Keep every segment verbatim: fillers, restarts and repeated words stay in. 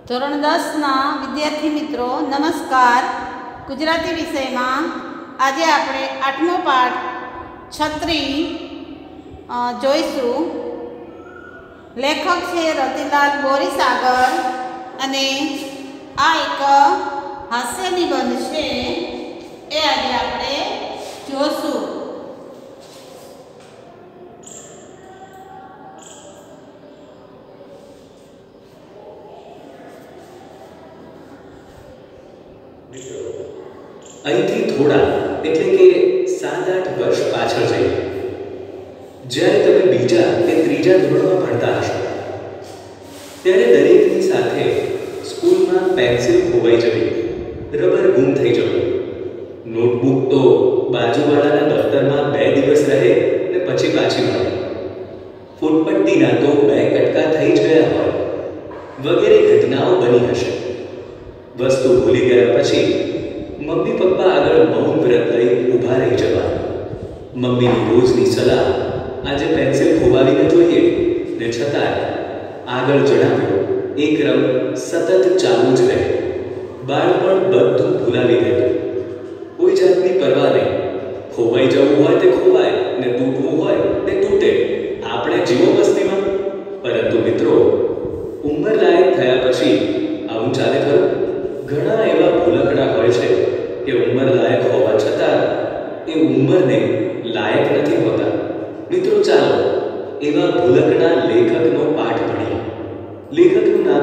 ધોરણ દસના વિદ્યાર્થી મિત્રો નમસ્કાર. ગુજરાતી વિષયમાં આજે આપણે આઠમો પાઠ છત્રી જોઈશું. લેખક છે રતિલાલ બોરીસાગર અને આ એક હાસ્ય નિબંધ છે, એ આજે આપણે જોશું. અહીંથી થોડા એટલે કે સાત આઠ વર્ષ પાછળ જઈએ, જ્યારે તમે બીજા કે ત્રીજા ધોરણમાં ભણતા હશો, ત્યારે દરેકની સાથે સ્કૂલમાં પેન્સિલ ખોવાઈ જવી, રબર ગુમ થઈ જવું, નોટબુક તો બાજુવાળાના દફતરમાં બે દિવસ રહે ને પછી પાછી મળે, ફૂટપટ્ટીના તો બે કટકા થઈ જ ગયા હોય વગેરે ઘટનાઓ બની હશે. વસ્તુ ભૂલી ગયા પછી મમ્મી પપ્પા આગળ મૌન વ્રત લઈ ઊભા રહી જવા. મમ્મીની રોજની સલાહ આજે પેન્સિલ ખોવાવીને જોઈએ ને છતાં આગળ જણાવ્યો એ ક્રમ સતત ચાલુ જ રહે. બાળપણ બધું ભૂલાવી દેતું, કોઈ જાતની પરવા નહીં. ખોવાઈ જવું હોય તે ખોવાય ને તૂટવું હોય તે તૂટે, આપણે જીવો મસ્તીમાં. પરંતુ મિત્રો, ઉંમર લાયક થયા પછી આવું ચાલે ખરું? ઘણા એવા ભૂલકડા હોય છે કે ઉંમર લાયક હોવા છતાં એ ઉંમરને લાયક નથી હોતા. મિત્રો, ચાલો એવા ભૂલકડા લેખકનો પાઠ ભણીએ. લેખકનું નામ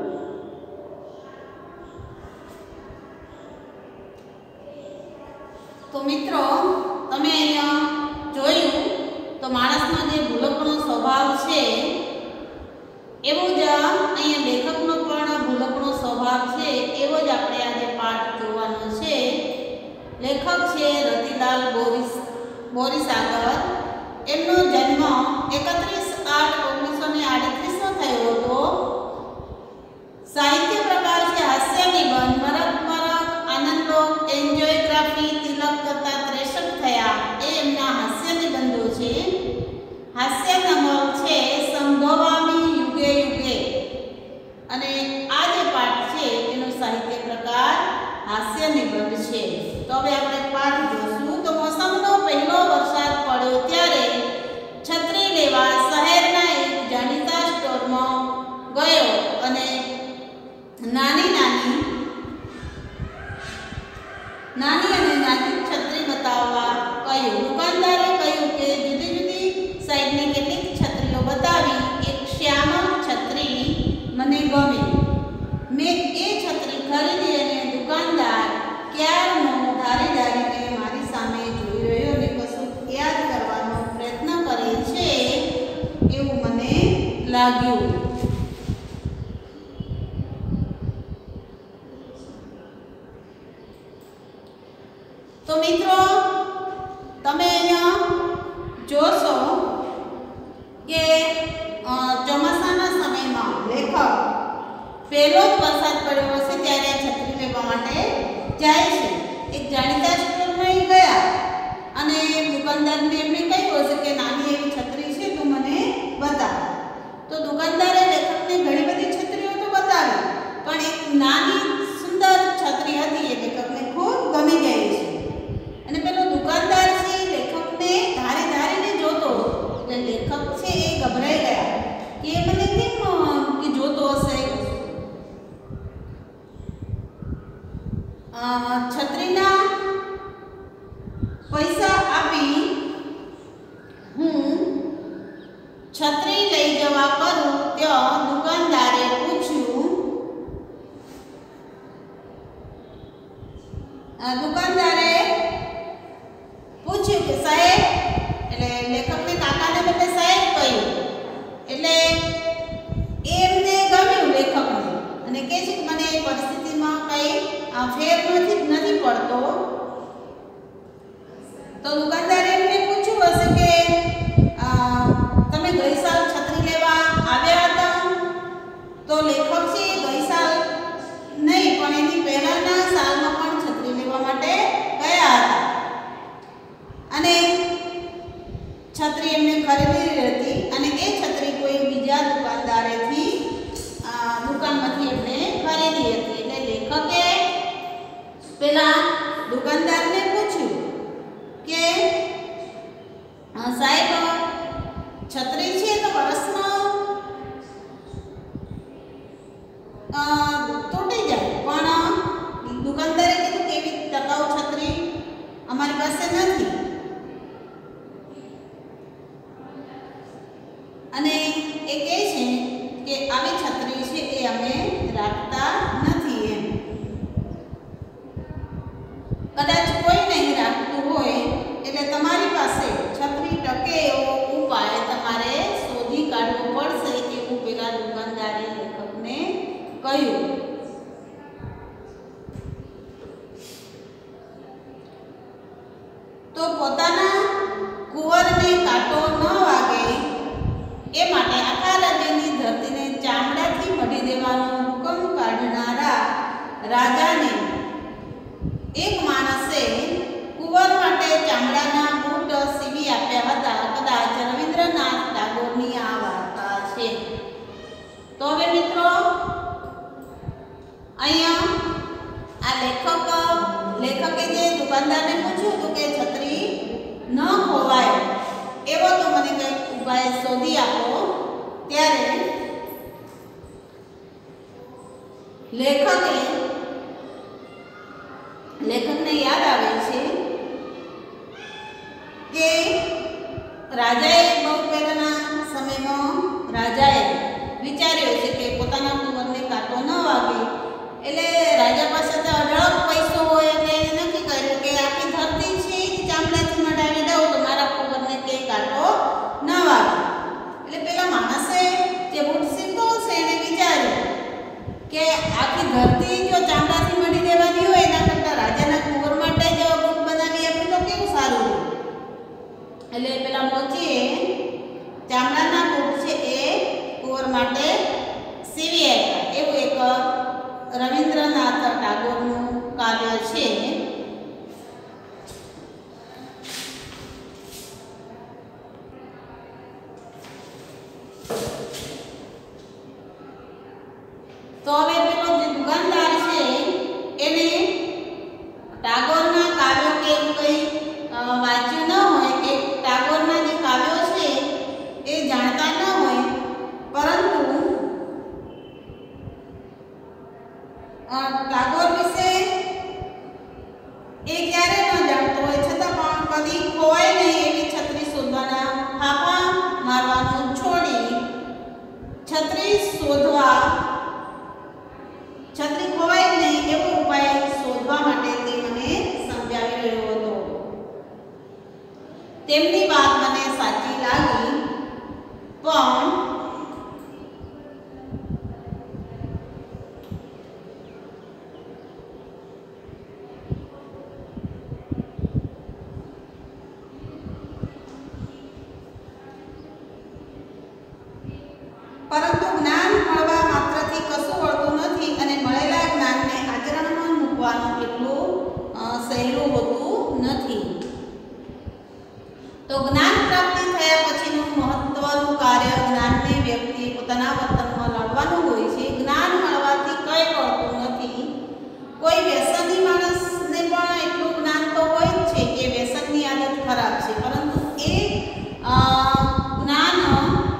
તો મિત્રો, તમે અહીંયા જોયું તો માણસનો જે ભૂલકનો સ્વભાવ છે એવો જ અહીંયા લેખકનો પણ ભૂલકનો સ્વભાવ છે, એવો જ આપણે આજે પાઠ જોવાનો છે. લેખક છે રતિલાલ બોરીસ બોરીસાગર. એમનો જન્મ એકત્રીસ આઠ ઓગણીસો ને આડત્રીસમાં થયો હતો. સાહિત્ય પ્રકાર છે હાસ્ય નિબંધ. મરક મરક, આનંદલોક, એન્જોયગ્રાફી, તિલક કરતા ત્રેસઠ થયા, એ એમના હાસ્ય નિબંધો છે. હાસ્ય નમક છે સંભવામી યુગે યુગે. અને આ જે પાઠ છે એનો સાહિત્ય પ્રકાર હાસ્ય નિબંધ છે. તો હવે આપણે પાઠ જોશું. તો મોસમનો પહેલો વરસાદ પડ્યો ત્યારે છત્રી લેવા શહેરના એક જાણીતા સ્ટોરમાં ગયો અને નાની નાની નાની અને નાની છત્રી બતાવવા કહ્યું. દુકાનદારે કહ્યું કે જુદી જુદી સાઈઝની કેટલીક છત્રીઓ બતાવી. એક શ્યામળ છત્રી મને ગમી. મેં એ છત્રી ખરીદી અને દુકાનદાર ક્યારનો ધારી ધારીને મારી સામે જોઈ રહ્યો અને કશું યાદ કરવાનો પ્રયત્ન કરે છે એવું મને લાગ્યું. તો મિત્રો, તમે અહીંયા જોશો કે ચોમાસાના સમયમાં લેખક પહેલો જ વરસાદ પડ્યો હશે ત્યારે છત્રી લેવા માટે જાય છે. એક જાણીતા સ્ટોરમાં ગયા અને દુકાનદારને એમણે કહ્યું હશે કે નાની એવી છત્રી છે, તું મને બતાવ. તો દુકાનદારે લેખકને ઘણી બધી છત્રીઓ તો બતાવી, પણ એક નાની સુંદર છત્રી હતી એ લેખકને ખૂબ ગમી ગઈ છે. અને પેલો દુકાનદાર છે લેખકને ધારી ધારીને જોતો, એટલે લેખક છે એ ગભરાઈ ગયા કે એ મને કેમ કે જોતો હશે. છત્રીના પૈસા આપી હું છત્રી લઈ જવા કરું ત્યાં દુકાનદારે પૂછ્યું દુકાનદારે પૂછ્યું કે સાહેબ, એટલે લેખકને કાકાને બદલે સાહેબ કહ્યું. એટલે એમને ગમ્યું લેખકને અને કહે છે કે મને એ પરિસ્થિતિમાં કંઈ ફેર નથી નથી પડતો. તો દુકાનદારે એમને પૂછ્યું હશે કે તમે ગઈ સાલ છત્રી લેવા આવ્યા હતા? તો લેખક છે ગઈ સાલ નહીં પણ એની પહેલાના સાલમાં પણ છત્રી લેવા માટે ગયા હતા અને છત્રી એમને ખરીદેલી હતી અને એ છત્રી કોઈ બીજા દુકાનદારેથી દુકાનમાંથી એમને દુકાનદારને પૂછ્યું કે સાહેબ છત્રી છે તો વર્ષમાં તૂટી જાય, પણ દુકાનદારે કીધું કે એવી ટકાઉ છત્રી અમારી પાસે નથી અને એ કહે છે કે આવી છત્રી છે એ અમે રાખતા નથી એમ. કદાચ કોઈ નહીં રાખતું હોય એટલે તમારી પાસે છત્રી ટકે એવો ઉપાય તમારે શોધી કાઢવો પડશે એવું પેલા દુકાનદારે લેખકને કહ્યું. તો પોતાના કુંવરને કાંટો ન વાગે એ માટે આખા રાજ્યની ધરતીને ચામડાથી મઢી દેવાનો હુકમ કાઢનારા રાજાને એક માણસે કુંવર માટે ચામડાના બૂટ સીવી આપ્યા હતા. કદાચ રવિન્દ્રનાથ ટાગોરની આ વાર્તા છે. તો હવે મિત્રો અહીંયા આ લેખક લેખકે જે દુકાનદારને પૂછ્યું હતું કે છત્રી ન ખોવાય એવો તો મને કંઈક ઉપાય શોધી આપો, ત્યારે લેખકે લેખકને યાદ આવે છે કે રાજાએ બહુ પહેલાના સમયમાં રાજાએ વિચાર્યો છે કે પોતાના કુંવરને કાંટો ન વાગે એટલે રાજા પાસે તો અઢળક પૈસો હોય એટલે એને નક્કી કર્યું કે આખી ધરતી છે ચામડાથી મઢાવી દઉં તો મારા કુંવરને કે કાંટો ન વાગે. એટલે પેલા માણસે જે બૂટ સીવતો હશે એને વિચાર્યું કે આખી ધરતી જો ચામડાથી મઢી દેવાની હોય એના કરતાં રાજાના કુંવર માટે જો બૂટ બનાવી આપે તો કેવું સારું. એટલે પેલા મોચીએ ચામડાના બૂટ છે એ કુંવર માટે સીવી આપ્યા. એવું એક રવિન્દ્રનાથ ટાગોરનું કાવ્ય છે. તો હવે પેલો જે દુકાનદાર છે એને ટાગોરના કાવ્યો કે કંઈ વાંચ્યું ન હોય કે ટાગોરના જે કાવ્યો છે એ જાણતા ન હોય, પરંતુ ટાગોર વિશે એ ક્યારે ન જાણતો હોય છતાં પણ કદી ખોવાય નહીં એવી છત્રી શોધવાના ફાફા મારવાનું છોડી છત્રી શોધવા છત્રી ખોવાય નહીં એવો ઉપાય શોધવા માટે તે મને સમજાવી રહ્યો હતો. તેમની વાત મને સાચી લાગી, પણ પરંતુ જ્ઞાન મળવા માત્રથી કશું વળતું નથી અને મળેલા જ્ઞાનને આચરણમાં મૂકવાનું એટલું સહેલું હોતું નથી. તો જ્ઞાન પ્રાપ્તિ થયા પછીનું મહત્વનું કાર્ય જ્ઞાનને વ્યક્તિએ પોતાના વર્તનમાં લાવવાનું હોય છે. જ્ઞાન મળવાથી કંઈ વળતું નથી. કોઈ વ્યસની માણસને પણ એટલું જ્ઞાન તો હોય જ છે કે વ્યસનની આદત ખરાબ છે, પરંતુ એ જ્ઞાન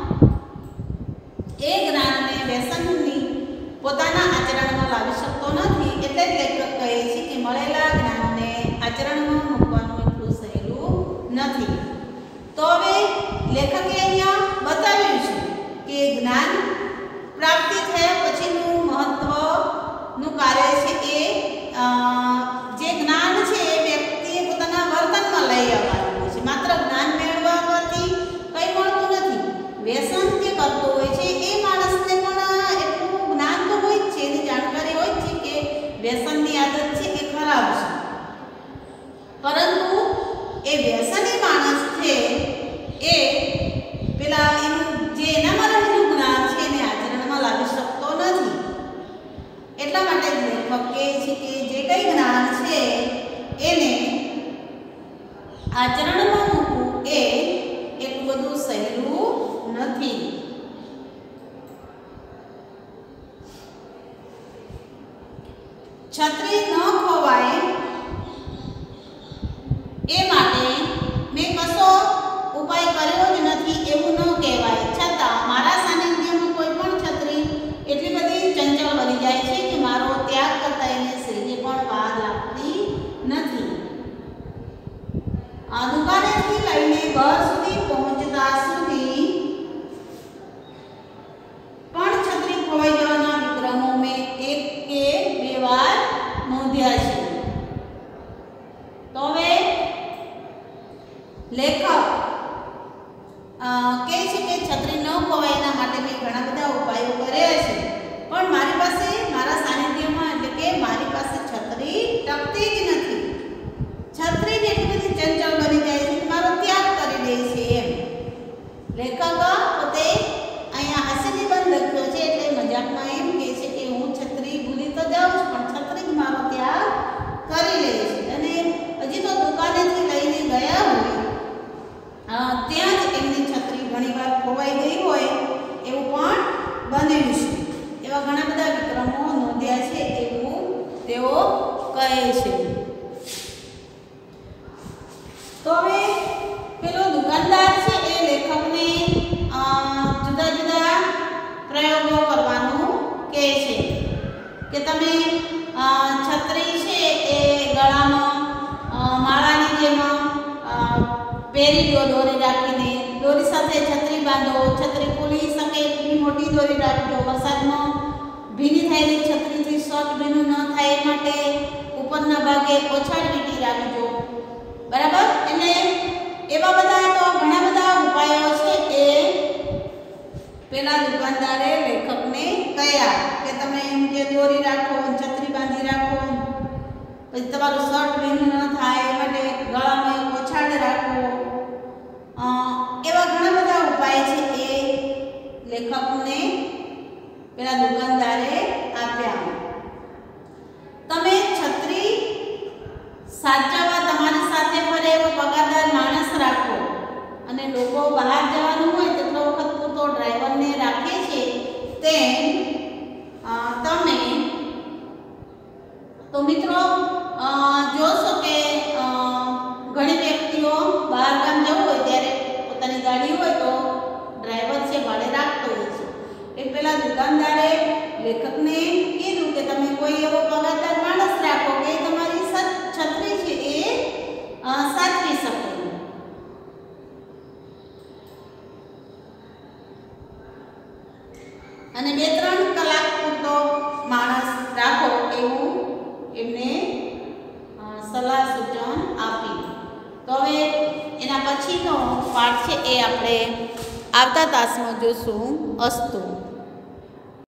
એ જ્ઞાનને વ્યસનની પોતાના આચરણમાં લાવી શકતો નથી. એટલે જ લેખક કહે છે કે મળેલા જ્ઞાનને આચરણમાં મૂકવાનું એટલું સહેલું નથી. તો હવે લેખકે અહીંયા બતાવ્યું છે કે જ્ઞાન પ્રાપ્તિ થયા પછીનું મહત્વનું કાર્ય છે એ જે જ્ઞાન છે એ વ્યક્તિએ પોતાના વર્તનમાં લઈ આવવાનું છે. માત્ર જ્ઞાન મેળવવાથી કંઈ મળતું નથી. વ્યસન જે કરતો હોય છે એ માણસને પણ એટલું જ્ઞાન તો હોય જ છે, એની જાણકારી હોય જ છે કે વ્યસનની આદત છે એ ખરાબ છે, પરંતુ એ વ્યસની માણસ છે એ પેલા એનું જે એનામાં રહેલું જ્ઞાન છે એને આચરણમાં લાવી શકતો નથી. એટલા માટે જ લેખક કહે છે કે જે કંઈ જ્ઞાન છે એને આચરણમાં મૂકવું એ એટલું બધું સહેલું નથી. છત્રી ન ખોવાય ઘર સુધી પહોંચતા સુધી પણ છત્રી ખોવાઈ જવાના વિક્રમો મેં એક કે બે વાર નોંધ્યા છે. તો હવે લેખક કહે છે કે છત્રી ન ખોવાય એના માટે મેં ઘણા બધા ઉપાયો કર્યા છે, પણ મારી પાસે મારા સાનિધ્યમાં એટલે કે મારી પાસે છત્રી ટકતી જ નથી. છત્રી જેટલી બધી ચંચળ બની જાય છે કે મારો ત્યાગ કરી દે છે એમ. લેખક પોતે અહીંયા હાસ્યનિબંધ લખ્યો છે એટલે મજાકમાં એમ કહે છે કે હું છત્રી ભૂલી તો જાઉં છું, પણ છત્રી જ મારો ત્યાગ કરી લે છે. અને હજી તો દુકાનેથી લઈને ગયા હોય ત્યાં જ એમની છત્રી ઘણીવાર ખોવાઈ ગઈ હોય એવું પણ બન્યું છે. એવા ઘણા બધા વિક્રમો નોંધ્યા છે એવું તેઓ કહે છે. તો હવે પેલો દુકાનદાર છે એ લેખકને જુદા જુદા પ્રયોગો કરવાનું કહે છે કે તમે છત્રી છે એ ગળામાં માળાની જેમ પહેરી દો, દોરી રાખીને દોરી સાથે છત્રી બાંધો. છત્રી ખુલી શકે એટલી મોટી દોરી રાખજો. વરસાદમાં ભીની થયેલી છત્રીથી શોર્ટ ભીનું ન થાય એ માટે ઉપરના ભાગે ઓછાડ વીંટી રાખજો. બરાબર. એટલે એવા બધા તો ઘણા બધા ઉપાયો છે એ પેલા દુકાનદારે લેખકને કહ્યા કે તમે એમ કે દોરી રાખો, છત્રી બાંધી રાખો, પછી તમારું શર્ટ ભીનું ન થાય એ માટે ગળામાં ઓછાડ રાખો. એવા ઘણા બધા ઉપાય છે એ લેખકને પેલા દુકાનદારે આપ્યા. તમે છત્રી સાચવવા તમારી સાથે ફરે એવો પગારદાર માણસ રાખો, અને લોકો બહાર જવાનું હોય તેટલો વખત પૂરતો ડ્રાઈવરને રાખે છે તેમ તમે તો મિત્રો જોશો કે ઘણી વ્યક્તિઓ બહાર ગામ જવું હોય ત્યારે પોતાની ગાડી હોય તો ડ્રાઈવર છે ભાડે રાખતો હોય છે. એ પેલા દુકાનદારે લેખકને કીધું કે તમે કોઈ એવો પગારદાર માણસ રાખો કે તમારી છત્રી છે એ સાચવી શકે. અને બે ત્રણ કલાક પૂરતો માણસ રાખો એવું એમને સલાહ સૂચન આપી. તો હવે એના પછીનો પાઠ છે એ આપણે આવતા તાસમાં જોશું. અસ્તુ.